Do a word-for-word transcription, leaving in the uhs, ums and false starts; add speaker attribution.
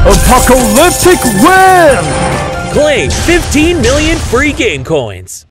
Speaker 1: Apocalyptic win!
Speaker 2: Claim fifteen million free game coins.